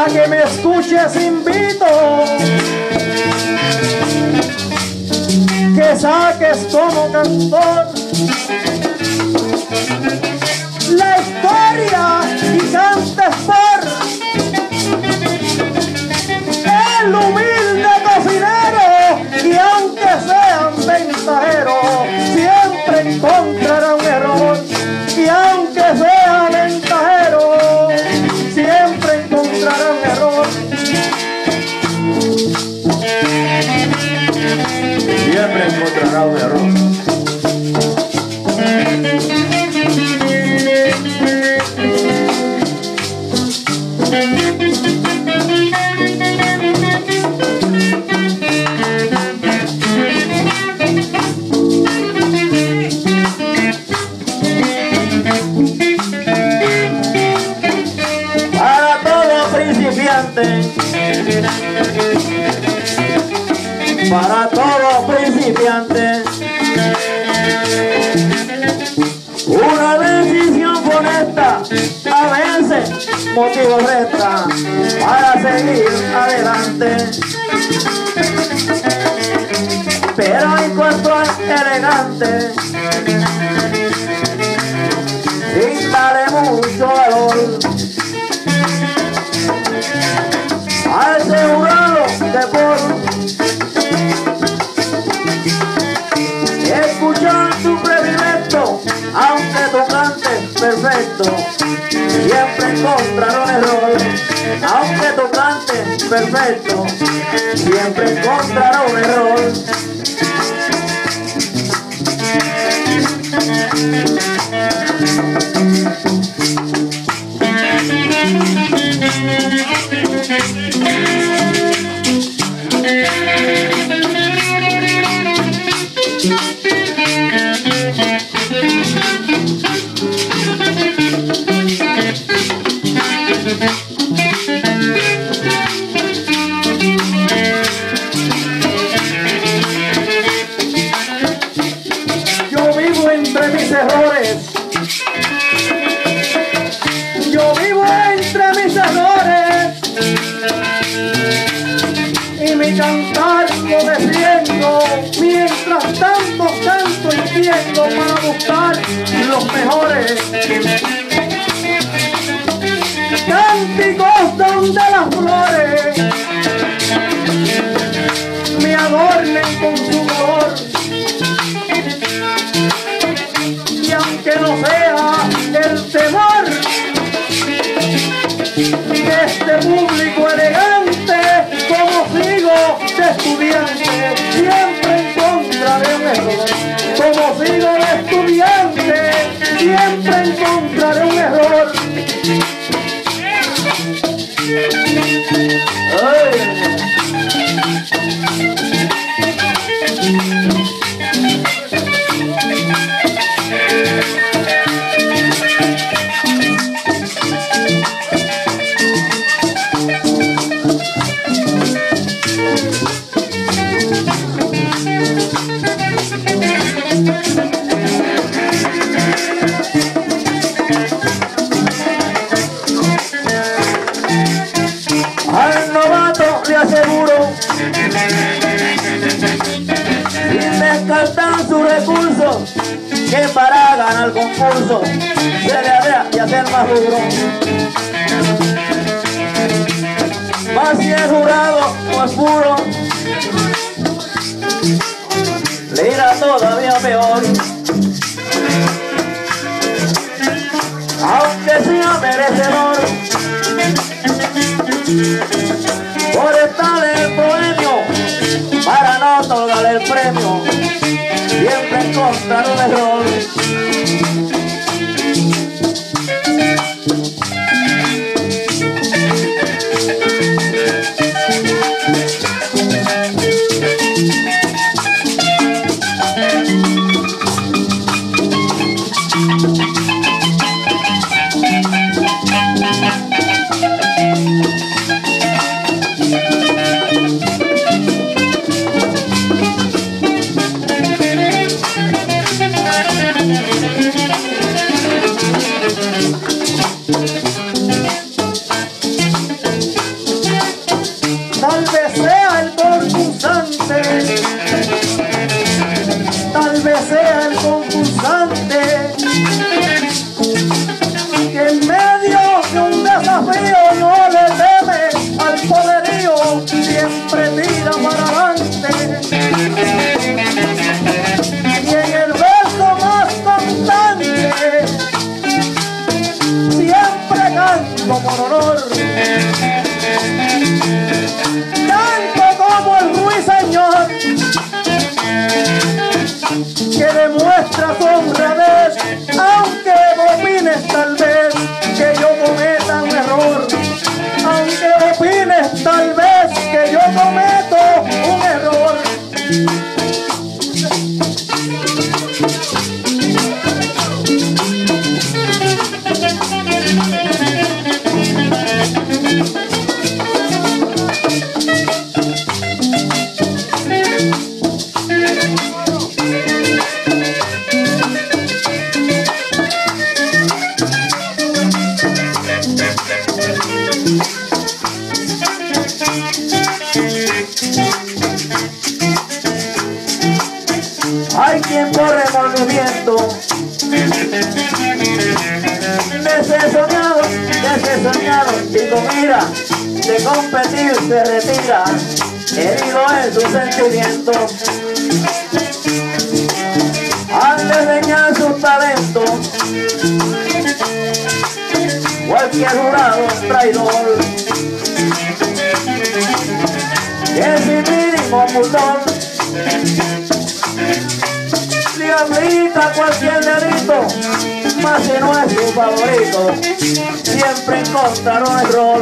a que me escuches invito, que saques como cantor la historia y cantes por el humilde cocinero, y aunque sean ventajeros siempre encontrará un error, y aunque sea ventajero siempre encontrará un error. Siempre encontrará un error. Para todo principiante, para todo principiante, una decisión honesta a veces motivo resta para seguir adelante. Pero en cuanto es elegante, sin darle mucho valor, asegurado de por escuchar tu predilecto, aunque tú cantes perfecto, siempre encontrará un error. Aunque tú cantes perfecto, siempre encontrará un error. Yo vivo entre mis errores, yo vivo entre mis errores, y mi cantar lo defiendo, mientras tanto canto y tiendo para buscar los mejores cánticos donde las flores me adornen con su color. Y aunque no sea el temor de este público elegante, como sigo de estudiante, siempre encontraré un error. Como sigo de estudiante, siempre encontraré un error. Al novato le aseguro, sin descartar sus recursos, que para ganar el concurso se le había de hacer más duro. Más si el jurado no es puro, le irá todavía peor. Aunque sea merecedor por estar en el bohemio, para no otorgarle el premio, siempre encontrar un error. Hay quien por remordimiento decepcionado y con ira de competir se retira, herido en sus sentimientos. Al desdeñar sus talentos, cualquier jurado traidor que sin mínimo pudor le aplica cualquier delito, mas si no es su favorito, siempre encontrará error.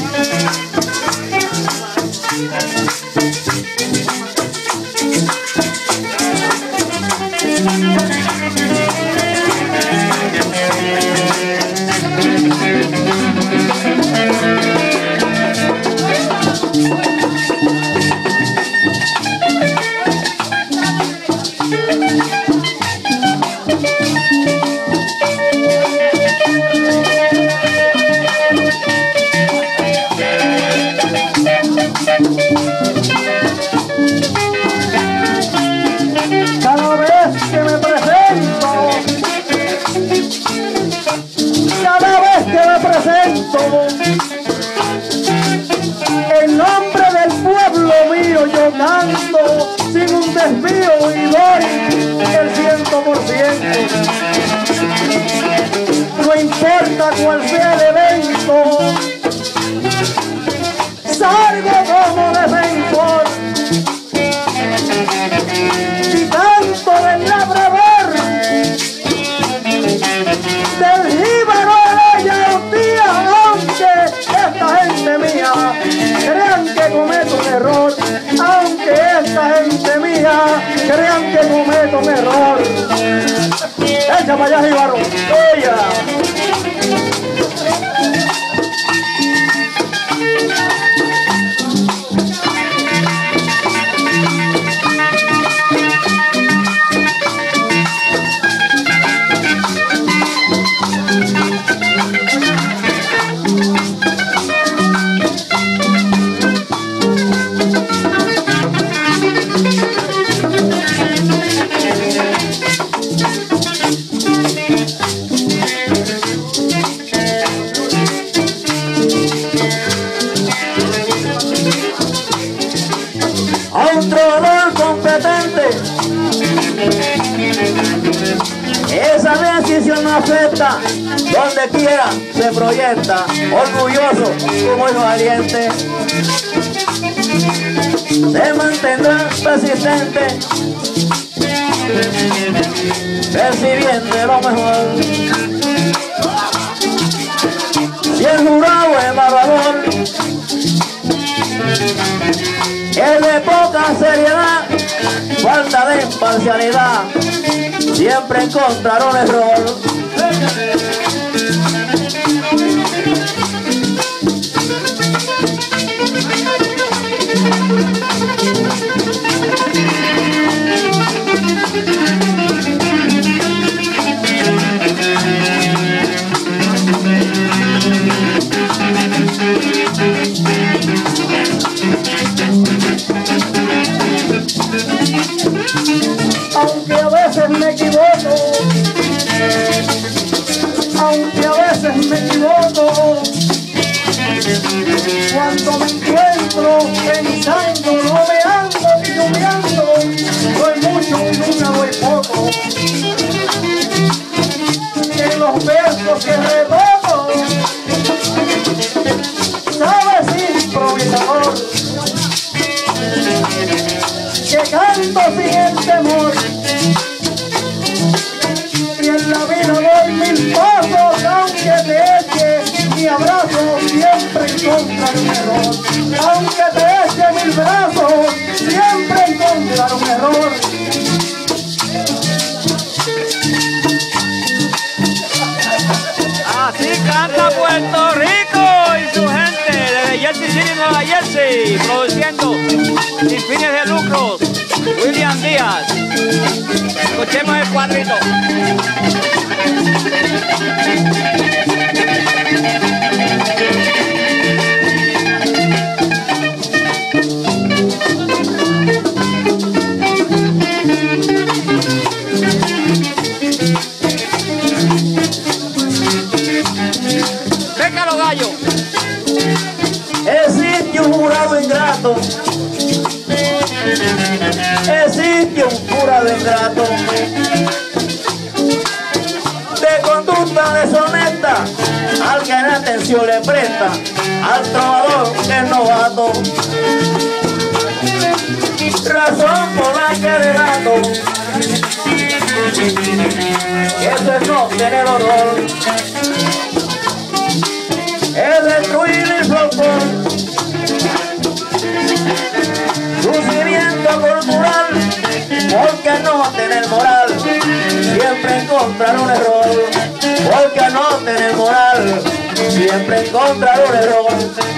En nombre del pueblo mío yo canto sin un desvío y doy el 100%. No importa cuál sea el evento, salgo como defensor y canto del labrador, del jíbaro de la yautía. Esta gente mía crean que cometo un error, aunque esta gente mía crean que cometo un error. Echa para allá, jíbaro. Un trovador competente, esa decisión no afecta, donde quiera se proyecta, orgulloso como el valiente, se mantendrá persistente, percibiendo lo mejor. Si el jurado es evaluador, es de poca seriedad, falta de imparcialidad, siempre encontrarán error. Aunque a veces me equivoco, cuando me encuentro pensando, rodeando y humeando, doy mucho y nunca doy poco. En los versos que retomo, sabes, improvisador, que canto sin el temor, y en la vida doy 1000 pasos, aunque te eche mi abrazo, siempre encontraré un error. Aunque te eche 1000 brazos, siempre encontraré un error. Así canta Puerto Rico y su gente desde Jersey City, Nueva Jersey, produciendo sin fines de lucro, William Díaz. Escuchemos el cuadrito. rato existe un cura de ingrato, de conducta deshonesta, al que en atención le presta, al trovador que es novato, razón por la que delato, eso es no tener honor, es destruir el folclor, lucimiento cultural, porque no tener moral, siempre encontrar un error, porque no tener moral, siempre encontrar un error.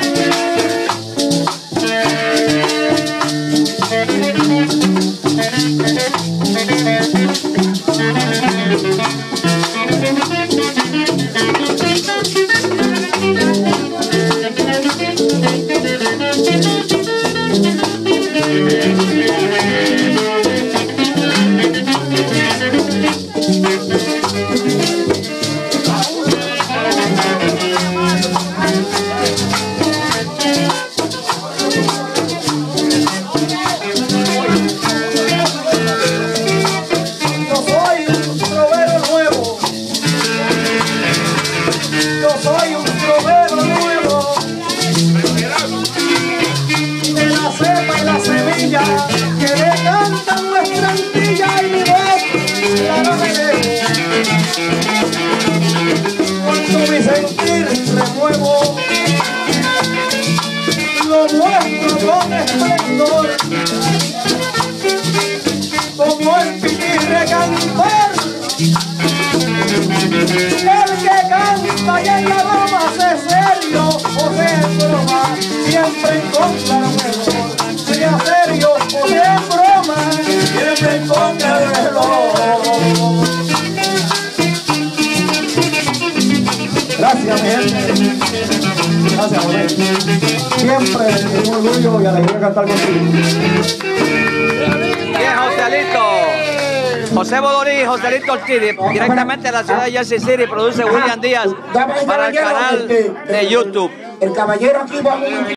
Que le cantan nuestra antilla y mi voz la no me dejo. Cuando mi sentir remuevo, lo muestro con esplendor, como el pitirre cantor. El que canta y en la broma se serio o se broma, siempre encontrará un error. Sea serio o sea broma, siempre encontrará un error. Gracias, mi gente. Gracias, José. Siempre es un orgullo y alegría cantar contigo. Bien, Joselito. José Bodorí y Joselito Ortiz, directamente de la ciudad de Jersey City, produce William Díaz para el canal de YouTube. El caballero aquí va a